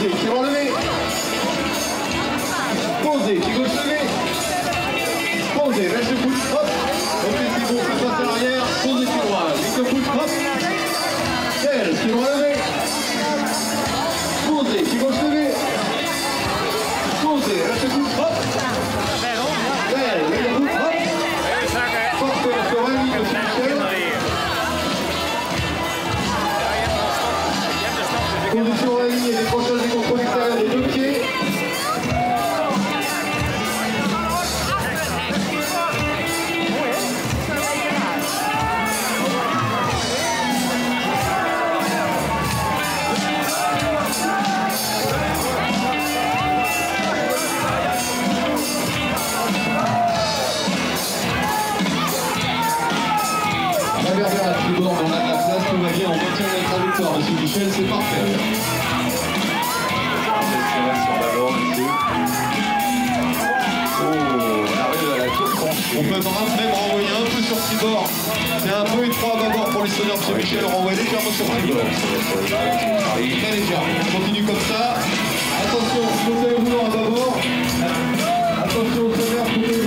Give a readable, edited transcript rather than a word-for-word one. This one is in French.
Posez, pied droit levé. Posez, pied gauche levé. Posez, lâche le pouce, hop. Ok, c'est bon, ça passe à l'arrière. Posez, pied droit. Avec le pouce, hop. Serre, pied droit levé. Posez, pied gauche levé. Posez, lâche le pouce, hop. Serre, avec le pouce, hop. Porte la Coralie, monsieur Michel. Conduction à la ligne et décrochage des contrôles extérieurs des deux pieds. La Berbère à bord, on a de la place, tout va bien, on retient la trajectoire, monsieur Michel, c'est parfait. On peut même renvoyer un peu sur tribord. C'est un peu étroit à bord pour les sonneurs, monsieur Michel, renvoie légèrement sur tribord. Très légèrement. On continue comme ça. Attention, si vous avez vouloir à bord. Attention au sonneur,